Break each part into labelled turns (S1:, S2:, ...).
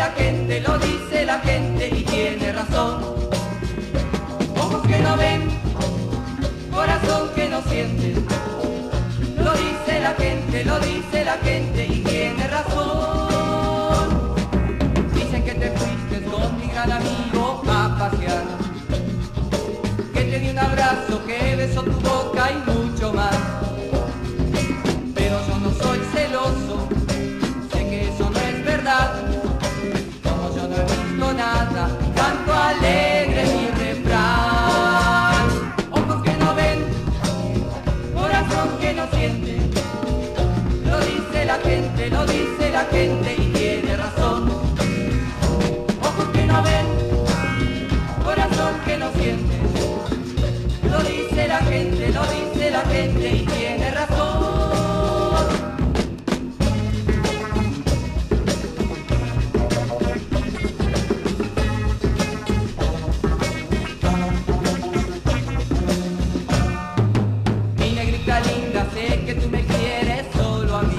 S1: lo dice la gente y tiene razón. Ojos que no ven, corazón que no siente. Lo dice la gente, lo dice la gente y tiene razón. Dicen que te fuiste con mi gran amigo a pasear, que te di un abrazo, que besó tu boca y mucho más. Pero yo no soy celoso, sé que eso no es verdad. Como yo no he visto nada, canto alegre mi refrán. Ojos que no ven, corazón que no siente. Lo dice la gente, lo dice la gente y tiene razón. Ojos que no ven, corazón que no siente. Lo dice la gente, lo dice la gente y tiene razón. Mi negrita linda, sé que tú me quieres solo a mí,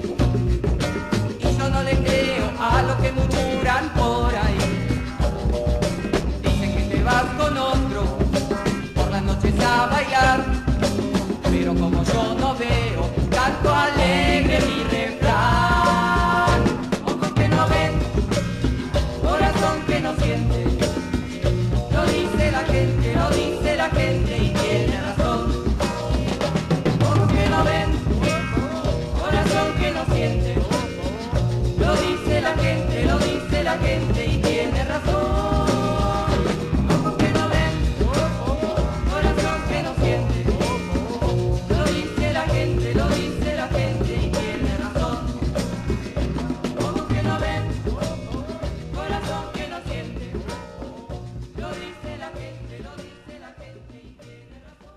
S1: y yo no le creo a lo que murmuran por ahí. Dicen que te vas con otro por las noches a bailar, pero como yo no veo, canto alegre mi refrán. Ojos que no ven, corazón que no siente. Lo dice la gente, lo dice la gente y tiene razón. Ojos que no ven, corazón que no siente. Lo dice la gente, lo dice la gente y tiene razón. Ojos que no ven, corazón que no siente. Lo dice la gente, lo dice la gente y tiene razón. Ojos que no ven, corazón que no siente. Lo dice la gente, lo dice la gente y tiene razón.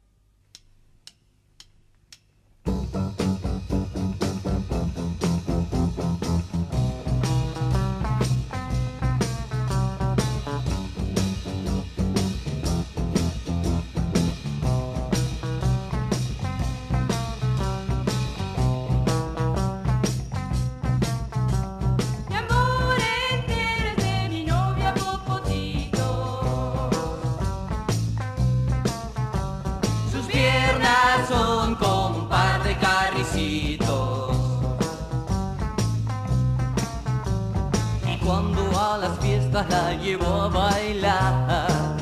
S2: Mi amor entero es de mi novia Popotito.
S1: Sus piernas son como un par de carricitos, y cuando a las fiestas la llevo a bailar,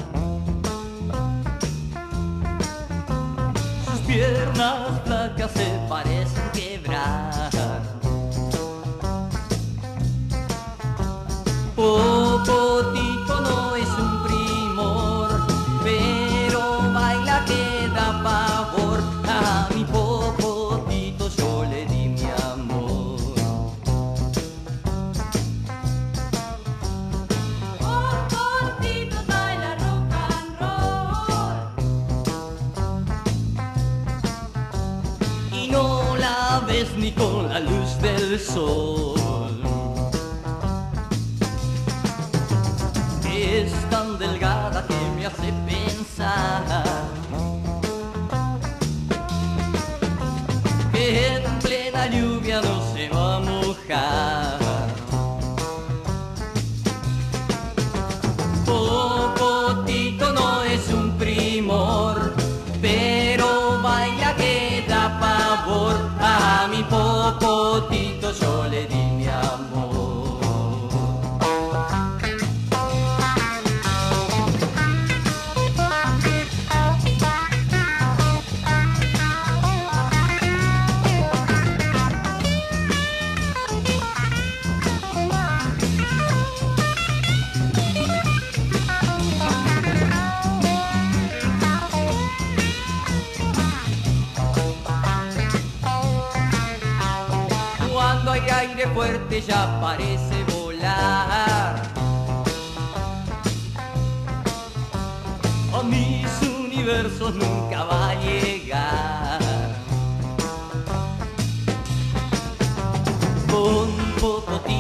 S1: sus piernas flacas se parecen quebrar. Popotito no es un primor, pero baila que da pavor. A mi Popotito yo le di mi amor.
S2: Popotito baila rock and roll.
S1: Y no la ves ni con la luz del sol. Es tan delgada que me hace pensar que en plena lluvia no se va a mojar. Popotito no es un primor, pero baila que da pavor. A mi Popotito yo le di mi amor. Cuando hay aire fuerte ya parece volar. A mis universos nunca va a llegar. Con Popotito